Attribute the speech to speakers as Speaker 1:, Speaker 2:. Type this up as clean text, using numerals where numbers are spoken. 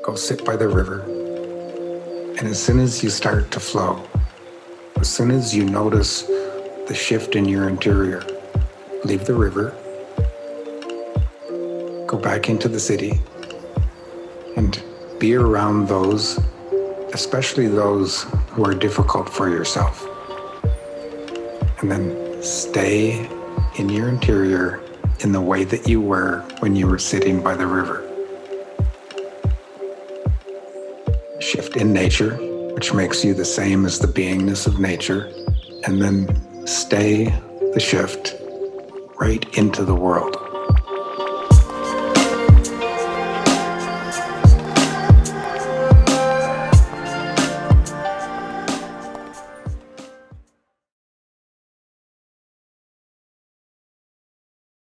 Speaker 1: Go sit by the river. And as soon as you start to flow, as soon as you notice the shift in your interior, leave the river, go back into the city, and be around those, especially those who are difficult for yourself. And then stay in your interior in the way that you were when you were sitting by the river. Shift in nature, which makes you the same as the beingness of nature, and then stay the shift right into the world.